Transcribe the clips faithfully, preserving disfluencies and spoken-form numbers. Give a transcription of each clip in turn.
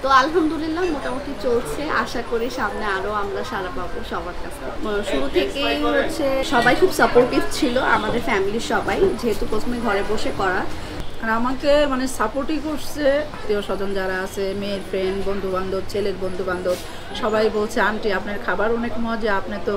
তো আলহামদুলিল্লাহ মোটামুটি চলছে, আশা করি সামনে আরো আমরা সারা পাবো সবার কাছে। শুরু থেকেই হচ্ছে সবাই খুব সাপোর্টিভ ছিল, আমাদের ফ্যামিলির সবাই, যেহেতু প্রথমে ঘরে বসে করা। আর আমাকে মানে সাপোর্টই করছে আত্মীয় স্বজন যারা আছে, মেয়ের ফ্রেন্ড, বন্ধু বান্ধব, ছেলের বন্ধু বান্ধব, সবাই বলছে আন্টি আপনার খাবার অনেক মজা, আপনি তো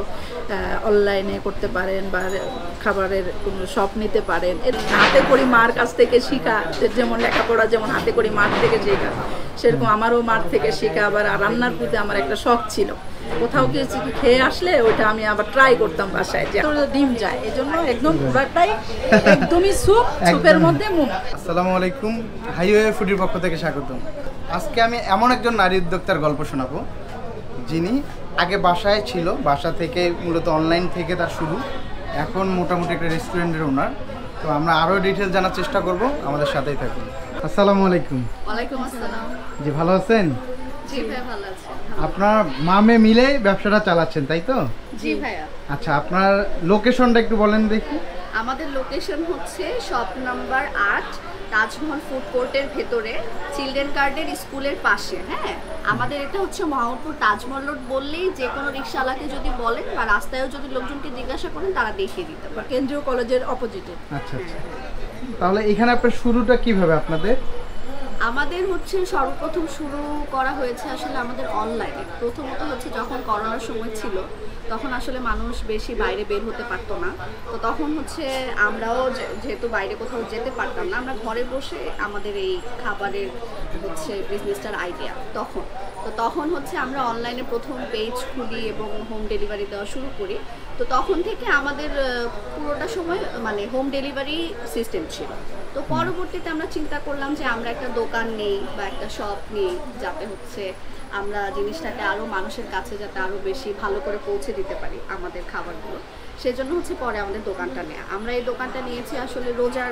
অনলাইনে করতে পারেন বা খাবারের কোনো শপ নিতে পারেন। হাতে করি মার কাছ থেকে শেখা, যেমন লেখাপড়া যেমন হাতে করি মার থেকে শেখা, সেরকম আমারও মার থেকে শেখা। আবার রান্নার প্রতি আমার একটা শখ ছিল, কোথাও কিছু খেয়ে আসলে ওইটা আমি আবার ট্রাই করতাম বাসায়, যে ডিম যায়, এই জন্য একদম পুরাটাই একদমই স্যুপ, স্যুপের মধ্যে মুখ। আসসালামু আলাইকুম, হাইওয়ে ফুডির পক্ষ থেকে স্বাগতম। আজকে আমি এমন একজন নারী উদ্যোক্তার গল্প শোনাবো, যিনি আগে বাসায় ছিল, বাসা থেকে মূলত অনলাইন থেকে তার শুরু, এখন মোটামুটি একটা রেস্টুরেন্টের ওনার। তো আমরা আরও ডিটেলস জানার চেষ্টা করব, আমাদের সাথেই থাকুন। আসসালামু আলাইকুম। ওয়ালাইকুম আসসালাম। জি, ভালো আছেন? জি ভাই, ভালো আছি। আপনার মামে মিলে ব্যবসাটা চালাচ্ছেন, তাই তো? জি ভাইয়া। আচ্ছা, আপনার লোকেশনটা একটু বলেন দেখি। আমাদের লোকেশন হচ্ছে শপ নাম্বার আট, তাজমহল ফুড কোর্টের ভেতরে, চিলড্রেন গার্ডেন স্কুলের পাশে। হ্যাঁ, আমাদের এটা হচ্ছে মোহাম্মদপুর তাজমহল রোড বললেই যে কোনো রিক্সাওয়ালাকে যদি বলেন বা রাস্তায়ও যদি লোকজনকে জিজ্ঞাসা করেন তারা দেখিয়ে দিতে পারে। কেন্দ্রীয় কলেজের অপোজিটে। আচ্ছা আচ্ছা, তাহলে এখানে আপনার শুরুটা কিভাবে আপনাদের? আমাদের হচ্ছে সর্বপ্রথম শুরু করা হয়েছে আসলে আমাদের অনলাইনে। প্রথমত হচ্ছে যখন করোনার সময় ছিল, তখন আসলে মানুষ বেশি বাইরে বের হতে পারতো না। তো তখন হচ্ছে আমরাও যেহেতু বাইরে কোথাও যেতে পারতাম না, আমরা ঘরে বসে আমাদের এই খাবারের হচ্ছে বিজনেসটার আইডিয়া তখন। তো তখন হচ্ছে আমরা অনলাইনে প্রথম পেজ খুলি এবং হোম ডেলিভারি দেওয়া শুরু করি। তো তখন থেকে আমাদের পুরোটা সময় মানে হোম ডেলিভারি সিস্টেম ছিল। তো পরবর্তীতে আমরা চিন্তা করলাম যে আমরা একটা দোকান নেই বা একটা শপ নেই, যাতে হচ্ছে আমরা জিনিসটাকে আরও মানুষের কাছে যাতে আরও বেশি ভালো করে পৌঁছে দিতে পারি আমাদের খাবারগুলো। সেজন্য হচ্ছে পরে আমাদের দোকানটা নেওয়া। আমরা এই দোকানটা নিয়েছি আসলে রোজার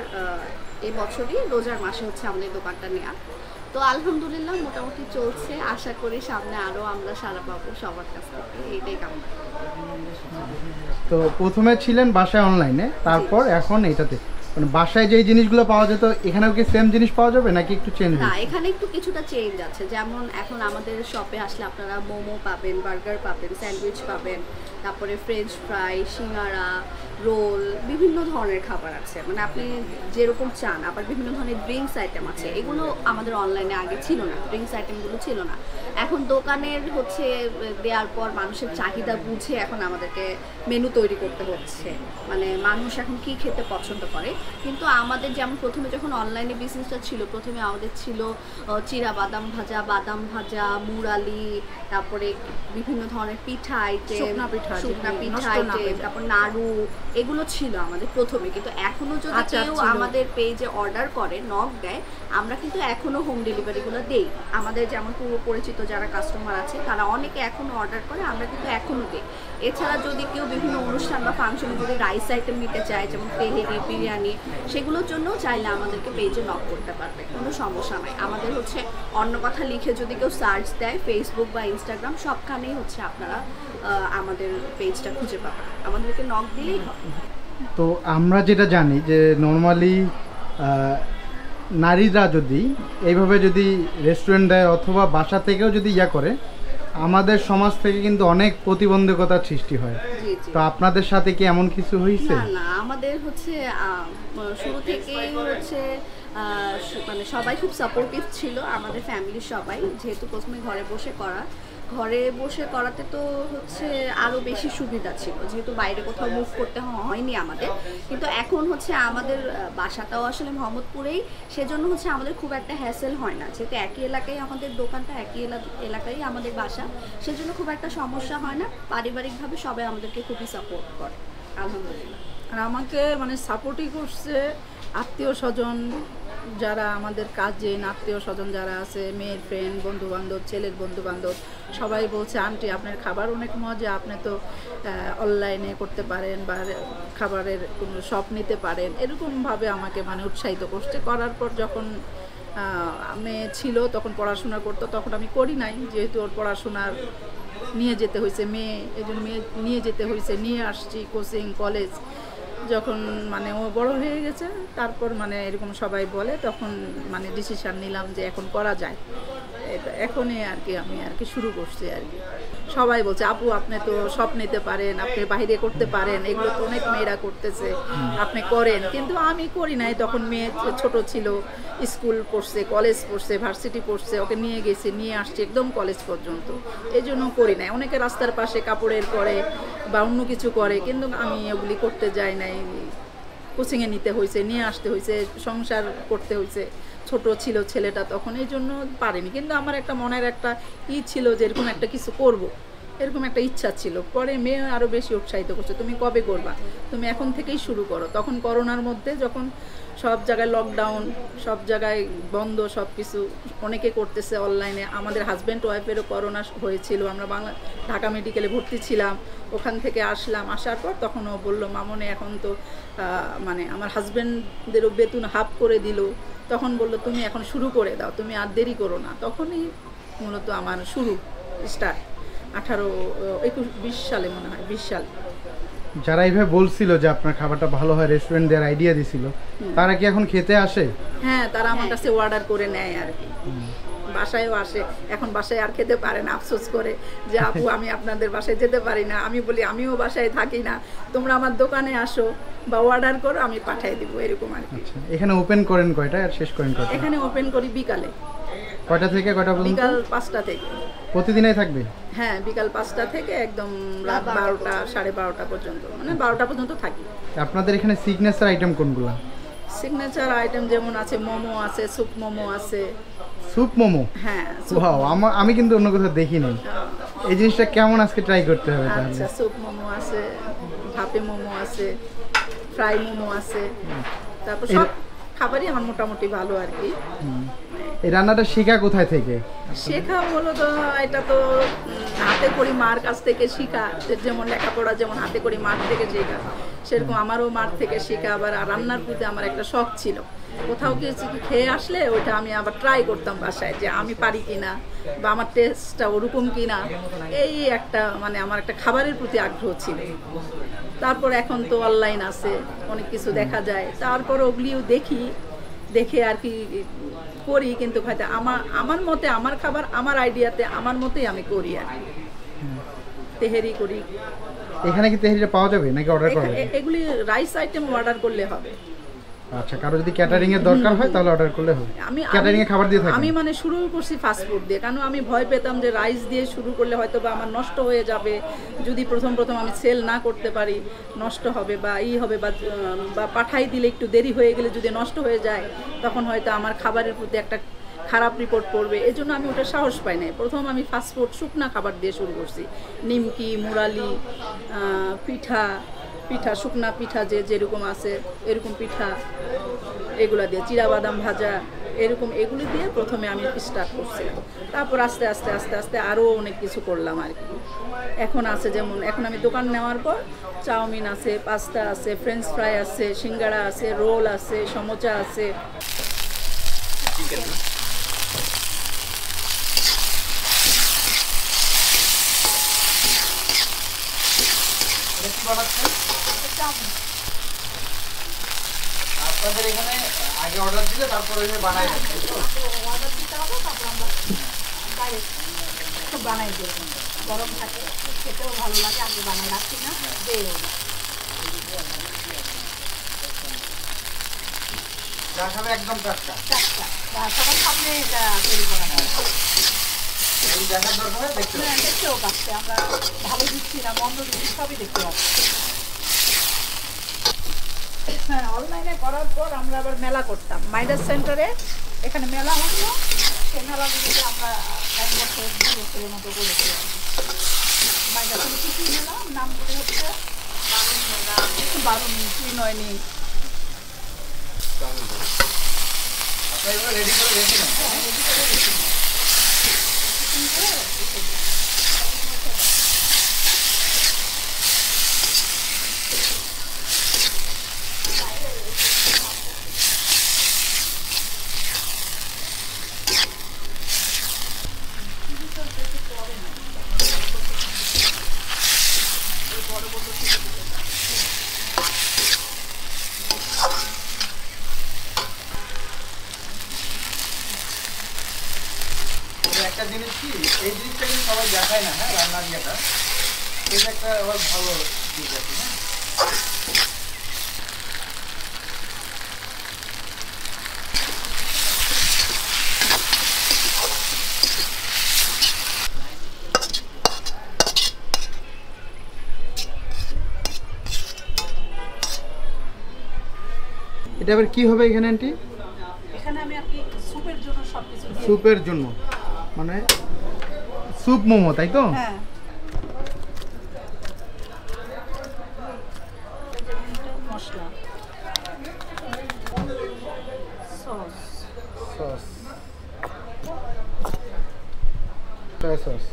এই বছরই রোজার মাসে হচ্ছে আমাদের দোকানটা নেওয়া। তো আলহামদুলিল্লাহ মোটামুটি চলছে, আশা করি সামনে আরও আমরা সারা পাবো সবার কাছ থেকে, এইটাই কামনা। তো প্রথমে ছিলেন বাসায় অনলাইনে, তারপর এখন এইটাতে, মানে বাসায় যেই জিনিসগুলো পাওয়া যেত এখানেও কি সেম জিনিস পাওয়া যাবে নাকি একটু চেঞ্জ? না, এখানে একটু কিছুটা চেঞ্জ আছে। যেমন এখন আমাদের শপে আসলে আপনারা মোমো পাবেন, বার্গার পাবেন, স্যান্ডউইচ পাবেন, তারপরে ফ্রেঞ্চ ফ্রাই, সিঙ্গারা, রোল, বিভিন্ন ধরনের খাবার আছে, মানে আপনি যেরকম চান। আবার বিভিন্ন ধরনের ড্রিঙ্কস আইটেম আছে, এগুলো আমাদের অনলাইনে আগে ছিল না, ড্রিঙ্কস আইটেমগুলো ছিল না। এখন দোকানের হচ্ছে দেওয়ার পর মানুষের চাহিদা বুঝে এখন আমাদেরকে মেনু তৈরি করতে হচ্ছে, মানে মানুষ এখন কি খেতে পছন্দ করে। কিন্তু আমাদের যেমন প্রথমে যখন অনলাইনে বিজনেসটা ছিল, প্রথমে আমাদের ছিল চিরা বাদাম ভাজা, বাদাম ভাজা, মুরালি, তারপরে বিভিন্ন ধরনের পিঠা আইটেম, শুকনা পিঠা আইটেম, তারপর নাড়ু, এগুলো ছিল আমাদের প্রথমে। কিন্তু এখনো যদি কেউ আমাদের পেজে অর্ডার করে, নক দেয়, আমরা কিন্তু এখনো হোম ডেলিভারিগুলো দেই। আমাদের যেমন পূর্ব পরিচিত যারা কাস্টমার আছে তারা অনেকে এখনো অর্ডার করে, আমরা কিন্তু এখনো দিই। এছাড়া যদি কেউ বিভিন্ন অনুষ্ঠান বা ফাংশনে যদি রাইস আইটেম নিতে চায়, যেমন তেহেরি, বিরিয়ানি, সেগুলোর জন্য চাইলে আমাদেরকে পেজে নক করতে পারবে, কোনো সমস্যা নাই। আমাদের হচ্ছে অন্য কথা লিখে যদি কেউ সার্চ দেয় ফেসবুক বা ইনস্টাগ্রাম, সবখানেই হচ্ছে আপনারা আমাদের পেজটা খুঁজে পাবেন, আমাদেরকে নক দিলেই হবে। তো আমরা যেটা জানি যে নর্মালি নারীরা যদি এইভাবে যদি রেস্টুরেন্ট দেয় অথবা বাসা থেকেও যদি ইয়া করে, আমাদের সমাজ থেকে কিন্তু অনেক প্রতিবন্ধকতার সৃষ্টি হয়। তো আপনাদের সাথে কি এমন কিছু হয়েছে? না না, আমাদের হচ্ছে শুরু থেকেই হচ্ছে মানে সবাই খুব সাপোর্টিভ ছিল, আমাদের ফ্যামিলির সবাই, যেহেতু প্রথমে ঘরে বসে করা। ঘরে বসে করাতে তো হচ্ছে আরও বেশি সুবিধা ছিল, যেহেতু বাইরে কোথাও মুভ করতে হয়নি আমাদের। কিন্তু এখন হচ্ছে আমাদের বাসাটাও আসলে মোহাম্মদপুরেই, সেজন্য হচ্ছে আমাদের খুব একটা হ্যাসেল হয় না, যেহেতু একই এলাকায় আমাদের দোকানটা, একই এলাকায় আমাদের বাসা, সেজন্য খুব একটা সমস্যা হয় না। পারিবারিকভাবে সবাই আমাদেরকে খুবই সাপোর্ট করে, আলহামদুলিল্লাহ। আর আমাকে মানে সাপোর্টই করছে আত্মীয় স্বজন যারা, আমাদের কাজিন আত্মীয় স্বজন যারা আছে, মেয়ের ফ্রেন্ড, বন্ধু বান্ধব, ছেলের বন্ধু বান্ধব, সবাই বলছে আন্টি আপনার খাবার অনেক মজা, আপনি তো অনলাইনে করতে পারেন বা খাবারের কোনো শপ নিতে পারেন, এরকমভাবে আমাকে মানে উৎসাহিত করছে। করার পর যখন মেয়ে ছিল তখন পড়াশোনা করতো, তখন আমি করি নাই, যেহেতু ওর পড়াশোনার নিয়ে যেতে হয়েছে, মেয়ে এই জন্য মেয়ে নিয়ে যেতে হয়েছে, নিয়ে আসছি কোচিং কলেজ। যখন মানে ও বড় হয়ে গেছে, তারপর মানে এরকম সবাই বলে, তখন মানে ডিসিশন নিলাম যে এখন করা যায়। এটা এখনই আর কি আমি আর কি শুরু করছি আর কি। সবাই বলছে আপু আপনি তো সব নিতে পারেন, আপনি বাইরে করতে পারেন, এগুলো তো অনেক মেয়েরা করতেছে, আপনি করেন। কিন্তু আমি করি নাই, তখন মেয়ে ছোট ছিল, স্কুল পড়ছে, কলেজ পড়ছে, ভার্সিটি পড়ছে, ওকে নিয়ে গেছি, নিয়ে আসছি একদম কলেজ পর্যন্ত, এই জন্য করি নাই। অনেকে রাস্তার পাশে কাপড়ের করে বা অন্য কিছু করে, কিন্তু আমি ওগুলি করতে যাই নাই। কোচিংয়ে নিতে হয়েছে, নিয়ে আসতে হয়েছে, সংসার করতে হয়েছে, ছোট ছিল ছেলেটা তখন, এই জন্য পারিনি। কিন্তু আমার একটা মনের একটা ই ছিল যে এরকম একটা কিছু করব, এরকম একটা ইচ্ছা ছিল। পরে মেয়ে আরও বেশি উৎসাহিত করছে, তুমি কবে করবা, তুমি এখন থেকেই শুরু করো। তখন করোনার মধ্যে যখন সব জায়গায় লকডাউন, সব জায়গায় বন্ধ, সব কিছু অনেকে করতেছে অনলাইনে। আমাদের হাজব্যান্ড ওয়াইফেরও করোনা হয়েছিল, আমরা বাংলা ঢাকা মেডিকেলে ভর্তি ছিলাম, ওখান থেকে আসলাম। আসার পর তখন ও বললো মামনি এখন তো মানে আমার হাজব্যান্ডদেরও বেতন হাফ করে দিল, তখন বললো তুমি এখন শুরু করে দাও, তুমি আর দেরি করো না। তখনই মূলত আমার শুরু স্টার্ট, আঠারো একুশ বিশ সালে মনে হয়, বিশ সাল। যারা এইভাবে বলছিল যে আপনার খাবারটা ভালো হয়, রেস্টুরেন্ট দেওয়ার আইডিয়া দিছিল, তারা কি এখন খেতে আসে? হ্যাঁ, তারা আমার কাছে অর্ডার করে নেয় আর কি, বাসায়ও আসে। এখন বাসায় আর খেতে পারে না, আফসোস করে যে আপু আমি আপনাদের বাসায় যেতে পারি না। আমি বলি আমিও বাসায় থাকি না, তোমরা আমার দোকানে আসো বা অর্ডার করো, আমি পাঠিয়ে দিব, এরকম আর কি। এখানে ওপেন করেন কয়টা আর শেষ করেন কয়টা? এখানে ওপেন করি বিকালে। কয়টা থেকে কয়টা পর্যন্ত? বিকাল পাঁচটা থেকে। প্রতিদিনই থাকবে? হ্যাঁ, বিকাল পাঁচটা থেকে একদম রাত বারোটা সাড়ে বারোটা পর্যন্ত, মানে বারোটা পর্যন্ত থাকি। আপনাদের এখানে সিগনেচার আইটেম কোনগুলো? সিগনেচার আইটেম যেমন আছে মোমো আছে, স্যুপ মোমো আছে। স্যুপ মোমো? হ্যাঁ। ওয়াও, আমি কিন্তু অন্য কোথাও দেখি নাই। এই জিনিসটা কেমন আজকে ট্রাই করতে হবে তাহলে? আচ্ছা, স্যুপ মোমো আছে, ভাপে মোমো আছে, ফ্রাই মোমো আছে, তারপর সব খাবারই আমার মোটামুটি ভালো আর কি। এই রান্নাটা শেখা কোথায় থেকে? শেখা মূলত এটা তো হাতে করি মার কাছ থেকে শেখা, যেমন লেখাপড়া যেমন হাতে করি মার থেকে শেখা, সেরকম আমারও মার থেকে শেখা। আবার রান্নার প্রতি আমার একটা শখ ছিল, কোথাও কিছু খেয়ে আসলে ওইটা আমি আবার ট্রাই করতাম বাসায়, যে আমি পারি কিনা বা আমার টেস্টটা ওরকম কিনা, এই একটা মানে আমার একটা খাবারের প্রতি আগ্রহ ছিল। তারপর এখন তো অনলাইন আছে, অনেক কিছু দেখা যায়, তারপর ওগুলিও দেখি, দেখে আর কি করি। কিন্তু হয়তো আমার আমার মতে আমার খাবার আমার আইডিয়াতে আমার মতেই আমি করি আর কি। তেহেরি করি। এখানে কি তেহেরিটা পাওয়া যাবে নাকি অর্ডার করবে? এগুলি রাইস আইটেম অর্ডার করলে হবে। আচ্ছা, কারো যদি ক্যাটারিং এর দরকার হয় তাহলে অর্ডার করলে হবে। আমি ক্যাটারিং এ খাবার দিয়ে থাকি। আমি মানে শুরু করছি ফাস্ট ফুড দিয়ে, কারণ আমি ভয় পেতাম যে রাইস দিয়ে শুরু করলে হয়তো বা আমার নষ্ট হয়ে যাবে, যদি প্রথম প্রথম আমি সেল না করতে পারি নষ্ট হবে বা ই হবে, বা বা পাঠাই দিলে একটু দেরি হয়ে গেলে যদি নষ্ট হয়ে যায়, তখন হয়তো আমার খাবারের প্রতি একটা খারাপ রিপোর্ট পড়বে। এই জন্য আমি ওটা সাহস পাই নাই। প্রথম আমি ফাস্টফুড শুকনা খাবার দিয়ে শুরু করছি, নিমকি, মুরালি, পিঠা পিঠা শুকনা পিঠা যে যেরকম আছে এরকম পিঠা, এগুলা দিয়ে চিরা বাদাম ভাজা, এরকম এগুলি দিয়ে প্রথমে আমি স্টার্ট করছিলাম। তারপর আস্তে আস্তে আস্তে আস্তে আরও অনেক কিছু করলাম আর কি। এখন আছে যেমন এখন আমি দোকান নেওয়ার পর চাউমিন আছে, পাস্তা আছে, ফ্রেঞ্চ ফ্রাই আছে, সিঙ্গাড়া আছে, রোল আছে, সমোচা আছে। আপনাদের এখানে আগে অর্ডার দিলে তারপর ওইভাবে বানাই দেন? অর্ডার দিতে হবে, তারপর আমরা একটু বানাই দেব, গরম থাকে, খেতেও ভালো লাগে। আগে বানাই রাখছি না, দিয়ে যা খাবে একদম টাটকা টাটকা, সবার সামনে এটা তৈরি করা হয়। এই দেখার দরকার হয়, দেখতে হ্যাঁ, দেখতেও পাচ্ছে, আমরা ভালো দিচ্ছি না মন্দ দিচ্ছি সবই দেখতে পাচ্ছি। হ্যাঁ, অনলাইনে করার পর আমরা আবার মেলা করতাম মাইডাস সেন্টারে, এখানে মেলা হতো, সেই মেলাগুলোতে আমরা এক বছর দু বছরের মতো করেছি। মাইডাসের কী কী মেলা নামগুলো হচ্ছে বারুণী মেলা, বারুণী, ত্রিনয়নী। আপনারা এগুলো রেডি করে রেখে দেন? হ্যাঁ, রেডি করে রেখে দিই। কি এই জিনিসটা কিন্তু সবাই দেখায় না, হ্যাঁ, রান্নার ইয়েটা এটা একটা আবার ভালো দিক আছে। হ্যাঁ, এটা আবার কি হবে এখানে আন্টি? এখানে আমি আর কি স্যুপের জন্য সবকিছু দিয়ে স্যুপের জন্য, মানে স্যুপ মোমো, তাই তো? হ্যাঁ মশলা sauce sauce soy sauce.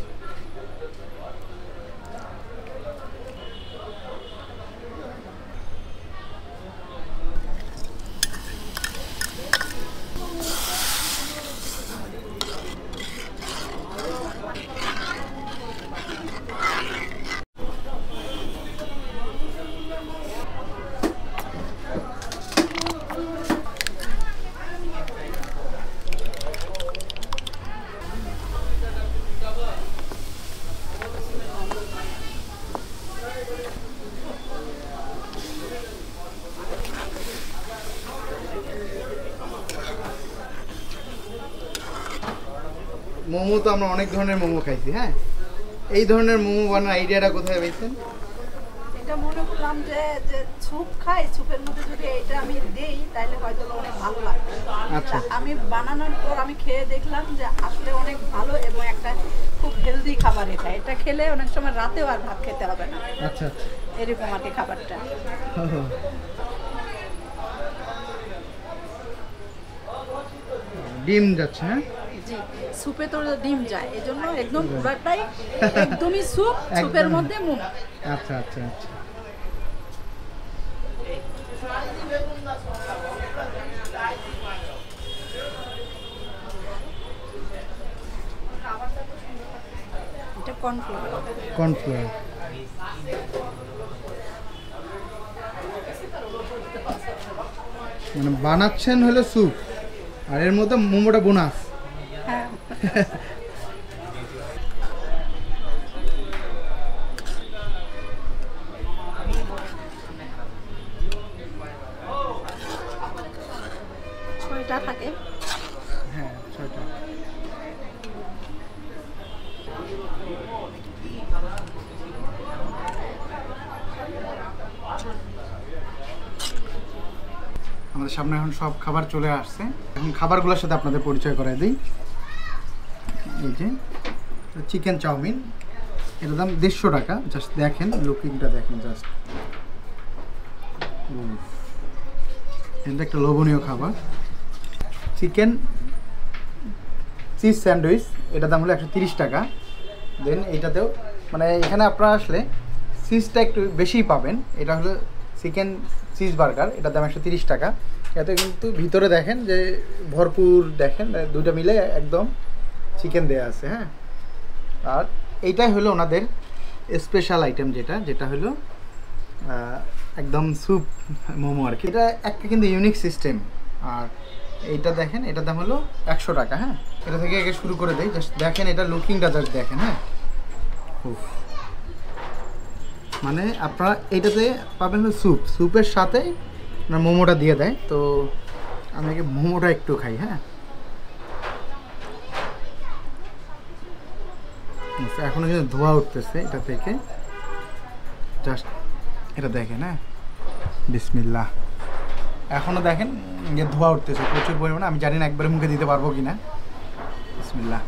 Momo তো আমরা অনেক ধরনের মোমো খাইছি, হ্যাঁ, এই ধরনের মোমো বানানোর আইডিয়াটা কোথায় পেয়েছেন? এটা মনে করলাম যে যে স্যুপ খাই, স্যুপের মধ্যে যদি এটা আমি দেই তাহলে হয়তো অনেক ভালো লাগবে। আচ্ছা। তা আমি বানানোর পর আমি খেয়ে দেখলাম যে আসলে অনেক ভালো এবং একটা খুব হেলদি খাবার। এটা এটা খেলে অনেক সময় রাতেও আর ভাত খেতে হবে না, আচ্ছা এরকম আর কি খাবারটা। ডিম যাচ্ছে, হ্যাঁ, জি, স্যুপে তো ডিম যায়, এজন্য একদম পুরাটাই একদমই স্যুপ, স্যুপের একদম। মধ্যে মোমো। আচ্ছা আচ্ছা আচ্ছা। এটা কর্নফ্লাওয়ার। কর্নফ্লাওয়ার। মানে বানাচ্ছেন হলো স্যুপ আর এর মধ্যে মোমোটা বোনাস। হ্যাঁ ছয়টা থাকে। হ্যাঁ, ছয়টা। আমাদের সামনে এখন সব খাবার চলে আসছে, এখন খাবারগুলোর সাথে আপনাদের পরিচয় করাই দিই। এই যে চিকেন চাউমিন, এটার দাম দেড়শো টাকা। জাস্ট দেখেন, লুকিংটা দেখেন জাস্ট, এটা একটা লোভনীয় খাবার। চিকেন চিজ স্যান্ডউইচ, এটার দাম হলো একশো তিরিশ টাকা। দেন এইটাতেও মানে এখানে আপনারা আসলে চিজটা একটু বেশিই পাবেন। এটা হলো চিকেন চিজ বার্গার, এটার দাম একশো তিরিশ টাকা। এতে কিন্তু ভিতরে দেখেন যে ভরপুর, দেখেন দুইটা মিলে একদম চিকেন দেয়া আছে। হ্যাঁ, আর এইটাই হলো ওনাদের স্পেশাল আইটেম, যেটা যেটা হলো একদম স্যুপ মোমো আর কি। এটা একটা কিন্তু ইউনিক সিস্টেম। আর এইটা দেখেন, এটার দাম হলো একশো টাকা। হ্যাঁ, এটা থেকে আগে শুরু করে দেয়, জাস্ট দেখেন এটা লুকিংটা জাস্ট দেখেন। হ্যাঁ, উফ, মানে আপনারা এইটাতে পাবেন হলো স্যুপ, স্যুপের সাথে আপনার মোমোটা দিয়ে দেয়। তো আমি আগে মোমোটা একটু খাই। হ্যাঁ, এখনো কিন্তু ধোয়া উঠতেছে এটা থেকে, জাস্ট এটা দেখেন। হ্যাঁ, বিসমিল্লাহ, এখনো দেখেন যে ধোয়া উঠতেছে প্রচুর পরিমাণে। আমি জানি না একবারে মুখে দিতে পারবো কিনা। বিসমিল্লাহ।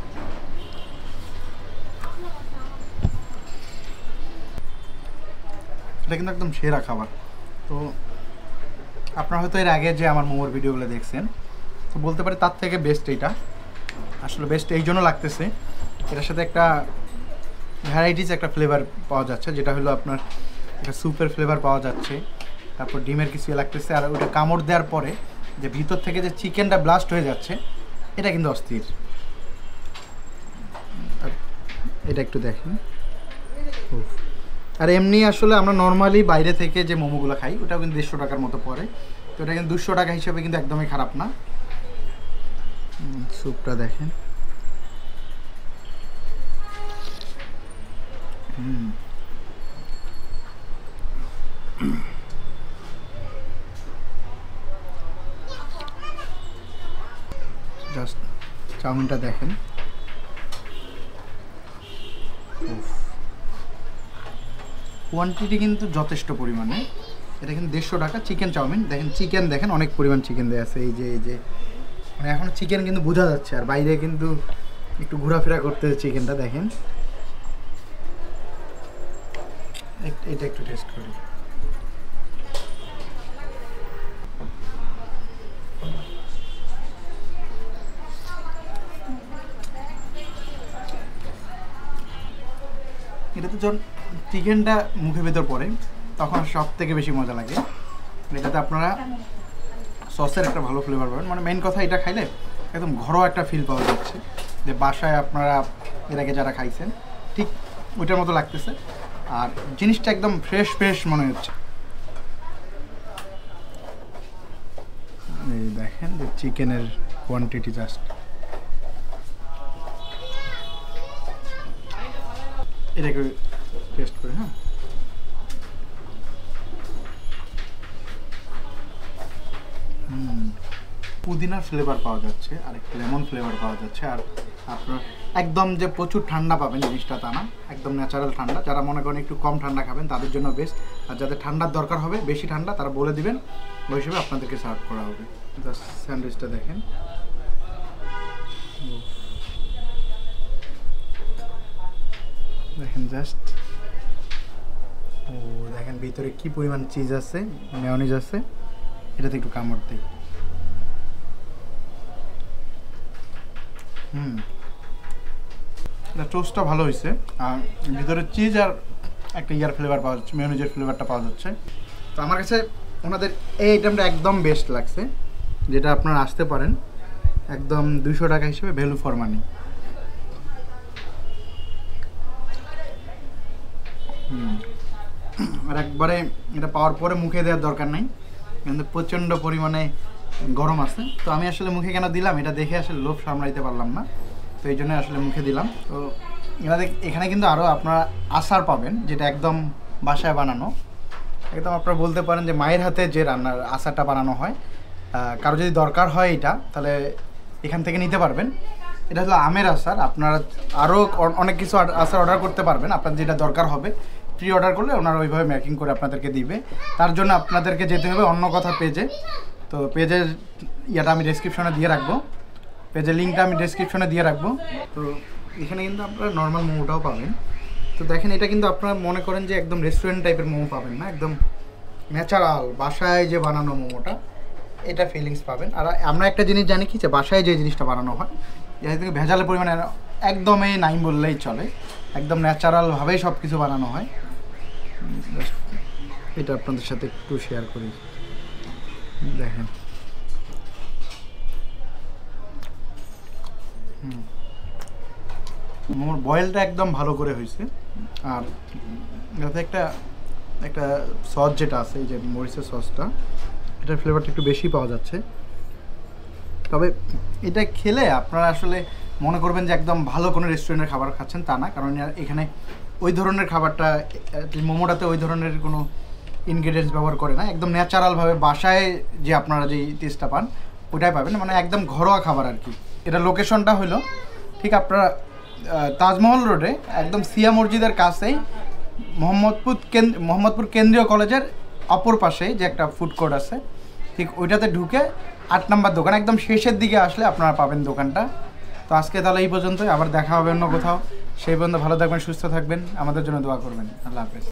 এটা কিন্তু একদম সেরা খাবার। তো আপনারা হয়তো এর আগে যে আমার মোমোর ভিডিওগুলো দেখছেন, তো বলতে পারি তার থেকে বেস্ট এইটা। আসলে বেস্ট এই জন্য লাগতেছে, এটার সাথে একটা ভ্যারাইটিস একটা ফ্লেভার পাওয়া যাচ্ছে, যেটা হলো আপনার একটা স্যুপের ফ্লেভার পাওয়া যাচ্ছে, তারপর ডিমের কিছু লাগতেছে। আর ওটা কামড় দেওয়ার পরে যে ভিতর থেকে যে চিকেনটা ব্লাস্ট হয়ে যাচ্ছে, এটা কিন্তু অস্থির। এটা একটু দেখেন। আর এমনি আসলে আমরা নর্মালি বাইরে থেকে যে মোমোগুলো খাই, ওটাও কিন্তু দেড়শো টাকার মতো পড়ে। তো এটা কিন্তু দুশো টাকা হিসেবে কিন্তু একদমই খারাপ না। স্যুপটা দেখেন, হুম জাস্ট চাউমিনটা দেখেন, কোয়ান্টিটি কিন্তু যথেষ্ট পরিমাণে। এটা কিন্তু দেড়শো টাকা চিকেন চাউমিন। দেখেন চিকেন দেখেন, অনেক পরিমাণ চিকেন দেওয়া আছে। এই যে এই যে মানে এখন চিকেন কিন্তু বোঝা যাচ্ছে, আর বাইরে কিন্তু একটু ঘোরাফেরা করতে চিকেনটা দেখেন। এটা একটু টেস্ট করি। এটাতে যখন চিকেনটা মুখের ভেতর পড়ে তখন সব থেকে বেশি মজা লাগে। এটাতে আপনারা সসের একটা ভালো ফ্লেভার পাবেন। মানে মেইন কথা, এটা খাইলে একদম ঘরোয়া একটা ফিল পাওয়া যাচ্ছে, যে বাসায় আপনারা এর আগে যারা খাইছেন ঠিক ওইটার মতো লাগতেছে। আর জিনিসটা একদম ফ্রেশ ফ্রেশ মনে হচ্ছে। এই দেখেন যে চিকেনের কোয়ান্টিটি জাস্ট, এটাকে টেস্ট করে। হ্যাঁ পুদিনার ফ্লেভার পাওয়া যাচ্ছে, আর একটু লেমন ফ্লেভার পাওয়া যাচ্ছে। আর আপনার একদম যে প্রচুর ঠান্ডা পাবেন জিনিসটা তা না, একদম ন্যাচারাল ঠান্ডা। যারা মনে করেন একটু কম ঠান্ডা খাবেন তাদের জন্য বেস্ট। আর যাদের ঠান্ডার দরকার হবে, বেশি ঠান্ডা, তারা বলে দিবেন, ওই হিসেবে আপনাদেরকে সার্ভ করা হবে। জাস্ট স্যান্ডউইচটা দেখেন, দেখেন জাস্ট, ও দেখেন ভিতরে কি পরিমাণ চিজ আছে, মেয়োনিজ আছে। এটাতে একটু কামড় দিই। হুম এটা টোস্টটা ভালো হয়েছে, আর ভিতরে চিজ আর একটা ইয়ার ফ্লেভার পাওয়া যাচ্ছে, মেয়োনিজের ফ্লেভারটা পাওয়া যাচ্ছে। তো আমার কাছে ওনাদের এই আইটেমটা একদম বেস্ট লাগছে, যেটা আপনারা আসতে পারেন একদম দুইশো টাকা হিসেবে ভ্যালু ফর মানি। হুম আর একবারে এটা পাওয়ার পরে মুখে দেওয়ার দরকার নাই, কিন্তু প্রচণ্ড পরিমাণে গরম আছে। তো আমি আসলে মুখে কেন দিলাম, এটা দেখে আসলে লোভ সামলাইতে পারলাম না, তো এই জন্য আসলে মুখে দিলাম। তো এখানে এখানে কিন্তু আরও আপনারা আচার পাবেন, যেটা একদম বাসায় বানানো। একদম আপনারা বলতে পারেন যে মায়ের হাতে যে রান্নার আচারটা বানানো হয়। কারো যদি দরকার হয় এটা, তাহলে এখান থেকে নিতে পারবেন। এটা হলো আমের আচার। আপনারা আরও অনেক কিছু আচার অর্ডার করতে পারবেন, আপনার যেটা দরকার হবে প্রি অর্ডার করলে ওনারা ওইভাবে মেকিং করে আপনাদেরকে দিবে। তার জন্য আপনাদেরকে যেতে হবে অন্য কথা পেজে। তো পেজের ইয়েটা আমি ডেসক্রিপশনে দিয়ে রাখবো, পেজের লিঙ্কটা আমি ডেসক্রিপশনে দিয়ে রাখবো। তো এখানে কিন্তু আপনারা নর্মাল মোমোটাও পাবেন। তো দেখেন এটা কিন্তু আপনারা মনে করেন যে একদম রেস্টুরেন্ট টাইপের মোমো পাবেন না, একদম ন্যাচারাল বাসায় যে বানানো মোমোটা, এটা ফিলিংস পাবেন। আর আমরা একটা জিনিস জানি কি, যে বাসায় যে জিনিসটা বানানো হয় এখান থেকে ভেজালের পরিমাণে একদমই নাই বললেই চলে, একদম ন্যাচারালভাবেই সব কিছু বানানো হয়। এটা আপনাদের সাথে একটু শেয়ার করি, দেখেন। হুম মোমোর বয়েলটা একদম ভালো করে হয়েছে। আর এটাতে একটা একটা সস যেটা আছে, এই যে মরিচের সসটা, এটার ফ্লেভারটা একটু বেশি পাওয়া যাচ্ছে। তবে এটা খেলে আপনারা আসলে মনে করবেন যে একদম ভালো কোনো রেস্টুরেন্টের খাবার খাচ্ছেন, তা না। কারণ এখানে ওই ধরনের খাবারটা, মোমোটাতে ওই ধরনের কোনো ইনগ্রেডিয়েন্টস ব্যবহার করে না, একদম ন্যাচারালভাবে বাসায় যে আপনারা যেই টেস্টটা পান ওইটাই পাবেন, মানে একদম ঘরোয়া খাবার আর কি। এটা লোকেশনটা হলো ঠিক আপনারা তাজমহল রোডে একদম সিয়া মসজিদের কাছেই মোহাম্মদপুর কেন্দ্র মোহাম্মদপুর কেন্দ্রীয় কলেজের অপর পাশেই যে একটা ফুড কোর্ট আছে, ঠিক ওইটাতে ঢুকে আট নাম্বার দোকান, একদম শেষের দিকে আসলে আপনারা পাবেন দোকানটা। তো আজকে তাহলে এই পর্যন্তই, আবার দেখা হবে অন্য কোথাও। সেই পর্যন্ত ভালো থাকবেন, সুস্থ থাকবেন, আমাদের জন্য দোয়া করবেন। আল্লাহ হাফেজ।